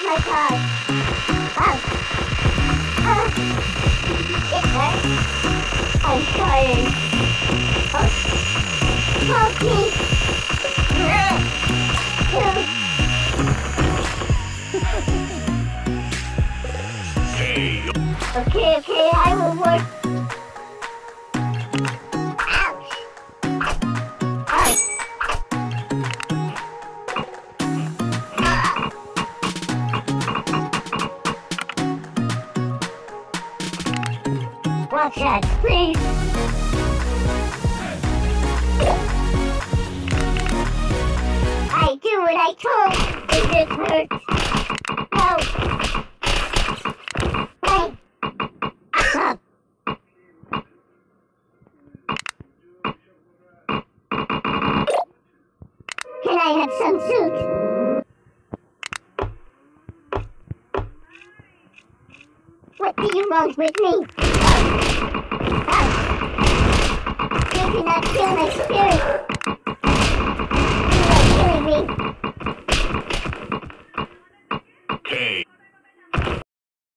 my god. Ow. It hurts. I'm sorry. Oh. Help me. Okay, I will work. Ouch. Ouch. Watch that, please. I do what I told. It just hurts. No. Hey. Stop. Can I have some soup? What do you want with me? You cannot kill my spirit.